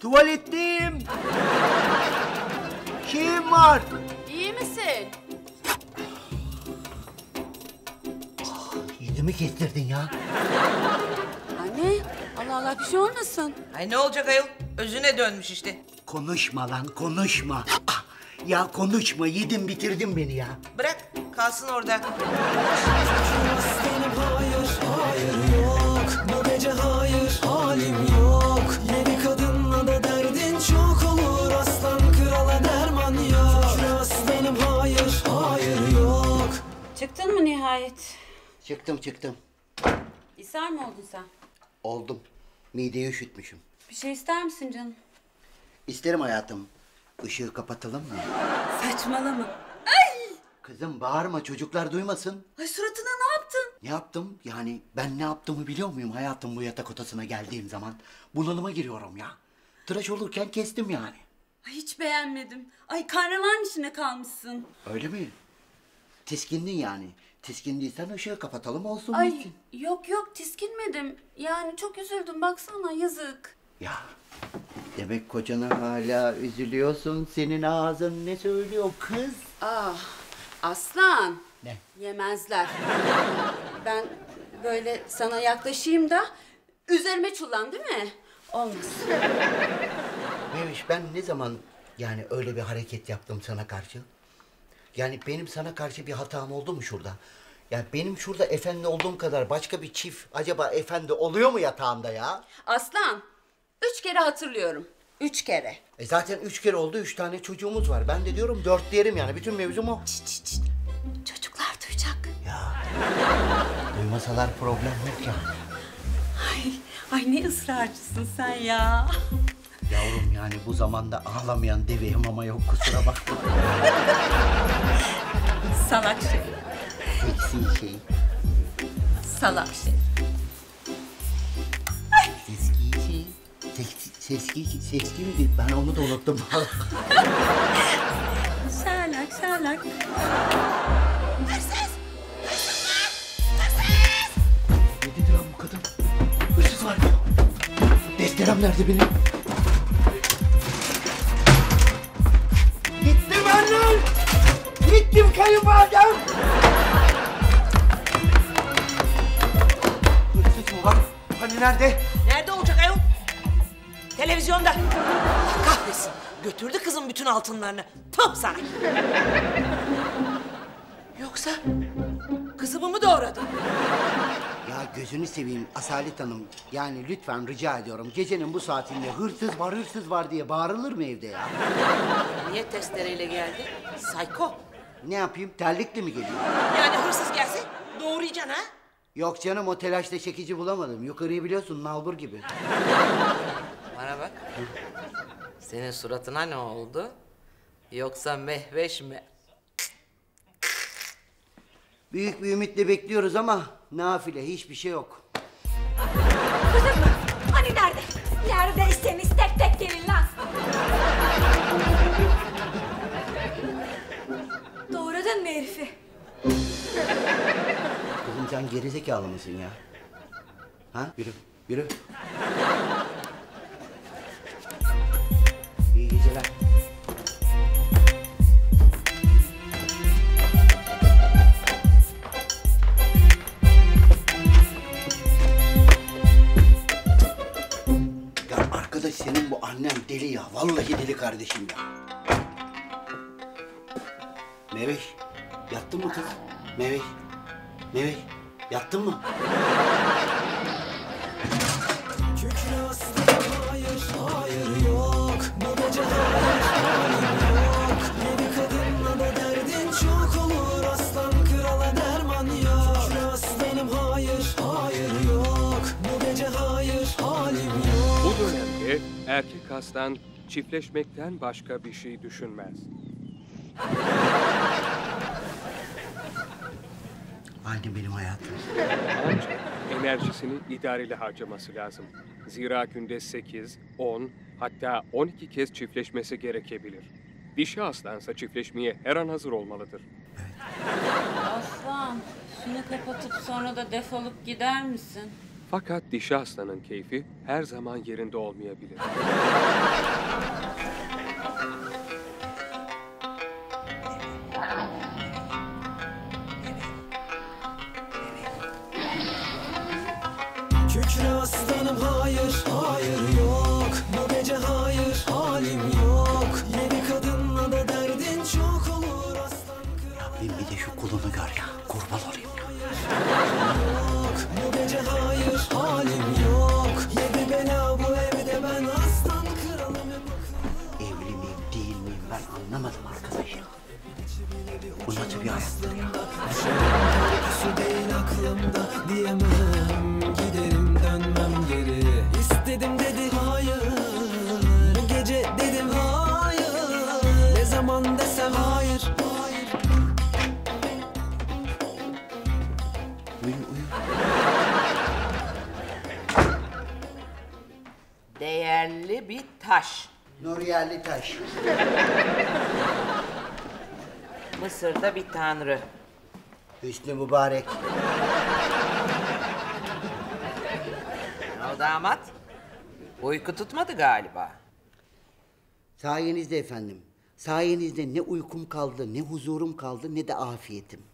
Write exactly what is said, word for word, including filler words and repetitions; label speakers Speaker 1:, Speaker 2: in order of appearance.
Speaker 1: Tuvaletteyim. Şeyim var.
Speaker 2: İyi misin?
Speaker 1: Yüzümü kestirdin ya.
Speaker 2: Anne, Allah Allah bir şey olmasın.
Speaker 3: Ay ne olacak ayol? Özüne dönmüş işte.
Speaker 1: Konuşma lan, konuşma. Ah, ya konuşma, yedin bitirdin beni ya.
Speaker 3: Bırak kalsın orada.
Speaker 4: Hayır, hayır yok. Bu gece hayır, halim yok. Yeni kadınla da derdin çok olur. Aslan krala derman yok. Şükür aslanım hayır, hayır yok.
Speaker 2: Çıktın mı nihayet?
Speaker 1: Çıktım çıktım.
Speaker 2: İshal mi oldun sen?
Speaker 1: Oldum. Mideyi üşütmüşüm.
Speaker 2: Bir şey ister misin canım?
Speaker 1: İsterim hayatım. Işığı kapatalım mı?
Speaker 2: Saçmalama.
Speaker 1: Kızım bağırma, çocuklar duymasın.
Speaker 2: Ay suratına ne yaptın?
Speaker 1: Ne yaptım? Yani ben ne yaptığımı biliyor muyum hayatım bu yatak odasına geldiğim zaman? Bunalıma giriyorum ya. Tıraş olurken kestim yani.
Speaker 2: Ay hiç beğenmedim. Ay kahraman içine kalmışsın.
Speaker 1: Öyle mi? Tiskindin yani. Tiskindiysen ışığı kapatalım olsun
Speaker 2: Ay
Speaker 1: bitsin.
Speaker 2: yok yok tiskinmedim. Yani çok üzüldüm baksana yazık.
Speaker 1: Ya demek kocana hala üzülüyorsun. Senin ağzın ne söylüyor kız?
Speaker 2: Ah aslan.
Speaker 1: Ne?
Speaker 2: Yemezler. Ben böyle sana yaklaşayım da üzerime çullan değil mi? Olmaz.
Speaker 1: Meviş ben ne zaman yani öyle bir hareket yaptım sana karşı? Yani benim sana karşı bir hatam oldu mu şurada? Yani benim şurada efendi olduğum kadar başka bir çift acaba efendi oluyor mu yatağımda ya?
Speaker 2: Aslan üç kere hatırlıyorum. Üç kere.
Speaker 1: E zaten üç kere oldu, üç tane çocuğumuz var. Ben de diyorum dört diyelim yani. Bütün mevzum o.
Speaker 2: Çıt çıt çıt. Çocuklar duyacak.
Speaker 1: Ya duymasalar problem yok ya.
Speaker 2: Ay, ay ne ısrarcısın sen ya.
Speaker 1: Yavrum yani bu zamanda ağlamayan deveyim ama yok kusura bakma.
Speaker 2: Salak şey.
Speaker 1: Seksi şey.
Speaker 2: Salak şey.
Speaker 1: Seski şey. Seksi, seski, seski miydi? Ben onu da unuttum.
Speaker 2: Salak salak.
Speaker 1: Ne dedi lan bu kadın? Hırsız var mı? Desterem nerede benim? Gittim annem! Gittim kayınvalidem! Hırsız mı var? Hani nerede?
Speaker 3: Nerede olacak ayol? Televizyonda. Kahretsin. Götürdü kızım bütün altınlarını. Tüh sana. Yoksa kızımı mı doğradı?
Speaker 1: Ya gözünü seveyim Asalet Hanım. Yani lütfen rica ediyorum. Gecenin bu saatinde hırsız var hırsız var diye bağırılır mı evde ya?
Speaker 3: Niye testereyle geldi? Sayko.
Speaker 1: Ne yapayım? Terlikle mi geleyim?
Speaker 3: Yani hırsız gelse doğrayacaksın ha?
Speaker 1: Yok canım o telaşla çekici bulamadım. Yukarıyı biliyorsun nalbur gibi.
Speaker 3: Bana bak. Senin suratına ne oldu? Yoksa mehveş mi?
Speaker 1: Büyük bir ümitle bekliyoruz ama nafile hiçbir şey yok.
Speaker 5: Kızım mı? Hani nerede? Neredeyseniz tek tek gelin lan. Doğradın mı herifi?
Speaker 1: Kızım sen gerizekalı mısın ya? Ha? Yürü, yürü. İyi geceler. Ya arkadaş senin bu annen deli ya. Vallahi deli kardeşim ya. Meveş, yattın mı kız? Meveş, Meveş, yattın mı?
Speaker 4: Kükre aslanım hayır, hayır yok. Bu gece hayır, halim yok. Yeni kadınla da derdin çok olur. Aslan krala derman yok. Kükre aslanım hayır, hayır yok. Bu gece hayır, halim yok.
Speaker 6: Bu dönemde erkek aslan çiftleşmekten başka bir şey düşünmez.
Speaker 1: Anne benim hayatım.
Speaker 6: Ancak enerjisini idareli harcaması lazım. Zira günde sekiz, on, hatta on iki kez çiftleşmesi gerekebilir. Dişi aslansa çiftleşmeye her an hazır olmalıdır.
Speaker 2: Aslan şunu kapatıp sonra da defolup gider misin?
Speaker 6: Fakat dişi aslanın keyfi her zaman yerinde olmayabilir.
Speaker 3: bir taş.
Speaker 1: Nur yerli taş.
Speaker 3: Mısır'da bir tanrı.
Speaker 1: Hüsnü mübarek.
Speaker 3: O damat. Uyku tutmadı galiba.
Speaker 1: Sayenizde efendim. Sayenizde ne uykum kaldı, ne huzurum kaldı, ne de afiyetim.